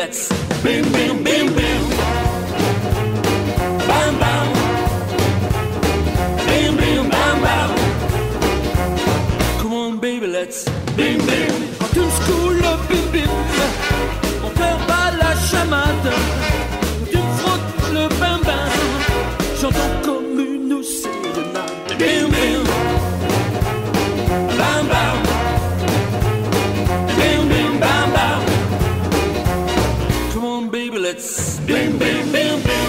let's bim bim bim bim. Bam bam. Bim bim bam bam. Come on baby, let's bim bim. Quand une school bim bim, mon cœur bat la chamade. Quand tu frottes le bam bam, j'entends comme une sérénade. Bim bim. Bam bam. Bim bim bam bam. Come on baby, let's bim bim bim bim.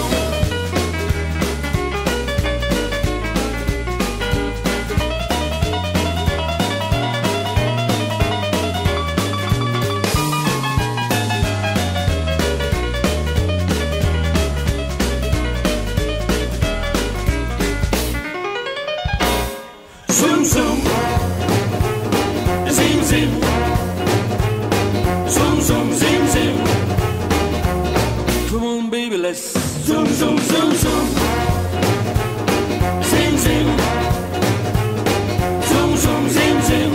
Zoom zoom, zim zim, zoom zoom zim zim. Come on baby, let's zoom zoom zoom zoom, zim zim, zoom zoom zim zim.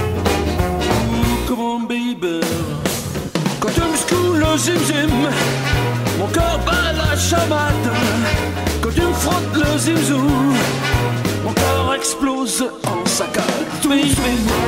Come on baby. Quand tu me secoues le zim zim, mon cœur bat la chamade. Quand tu me frottes le zim zoom, mon corps explose en saccade. Twing, twing.